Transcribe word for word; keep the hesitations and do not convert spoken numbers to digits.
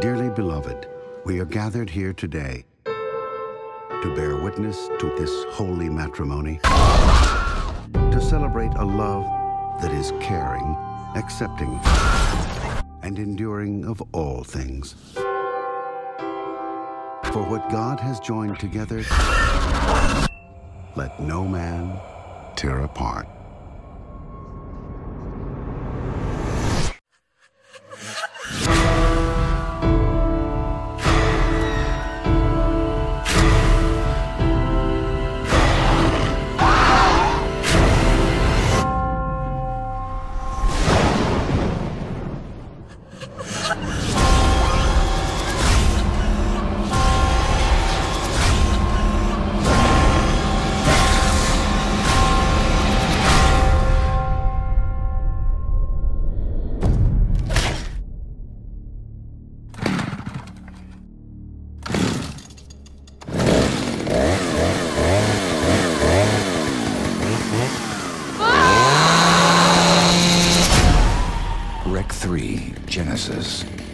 Dearly beloved, we are gathered here today to bear witness to this holy matrimony, to celebrate a love that is caring, accepting, and enduring of all things. For what God has joined together, let no man tear apart. Rec three, Genesis.